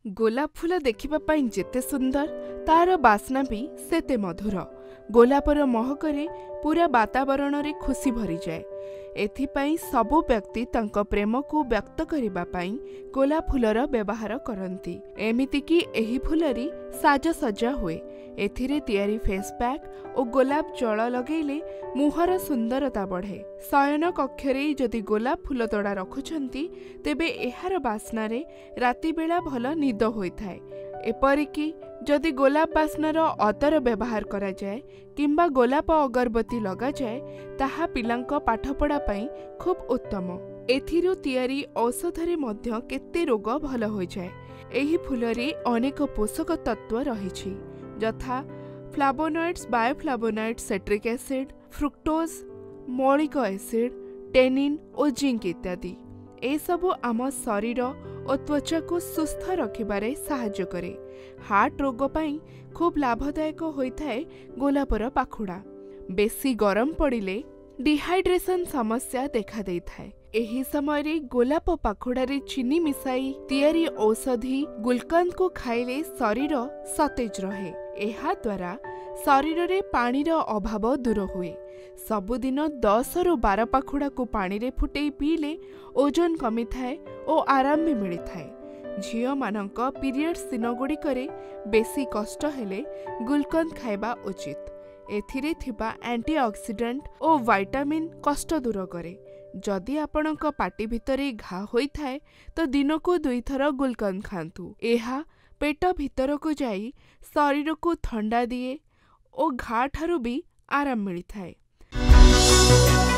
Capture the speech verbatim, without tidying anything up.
गोलाप फूल देखिबा पाई जेते सुंदर तार बास्ना भी सेते मधुर। गोलापर महकरे पूरा वातावरण रे खुशी भरी जाए। एथिपाई सबु व्यक्ति तांको प्रेम को व्यक्त करिबा पाई गोलाप फूलर व्यवहार करती। एमिति कि एही फूलरी साजसज्जा हुए। एथिरे तियारी फेस पैक और गोलाप जल लगेले मुहर सुंदरता बढ़े। शयन कक्षरे जदि गोलाप फूल तोड़ा रखुछंती तेबे एहार बास्ना रे राति बेला भल निद होइथाए। एपरिकी जदि गोलाप बास्नार अतर व्यवहार करा जाए किंबा गोलाप अगरबत्ती लगा जाए ताहा पिलांक पाठपढ़ा पाई खूब उत्तम। एथिरु तियारी औषधरे मध्य केते रोग भल हो जाए। एही फूलरे अनेक पोषक तत्व रहिछि यथा flavonoids, bioflavonoids, citric acid, fructose, malic acid, tannin और जिंक इत्यादि। ए सबु आम शरीर और त्वचा को सुस्थ रखिबारे सहाय्य करे। हार्ट रोग पाई खूब लाभदायक होइथाए गोलापर पाखुड़ा। बेसी गरम पड़िले डिहाइड्रेशन समस्या देखा देइथाए। एही समय गोलाप पाखुड़ारे चीनी मिसाई तियारी औषधि गुलकंद को खाइले शरीर सतेज रहे। एहा द्वारा शरीर रे पानीर अभाव दूर हुए। सबुदिन दस रु बार पाखुड़ा को पानी रे फुटेई पीले ओजन कमी थाए और आराम भी मिली थाए। झियो मानक पीरियड्स दिन गुड़िकरे बेसी कष्ट हेले गुलकंद खाइबा उचित। एथिरे थिबा एंटीऑक्सीडेंट और विटामिन कष्ट दूर करे। जदि आपणक पाटी भितरे घा होइथाए तो दिन को दुई थर गुलकंद खांतु। एहा पेट भितर को जाई शरीर को ठंडा दिए और घा ठारू भी आराम मिली थाए।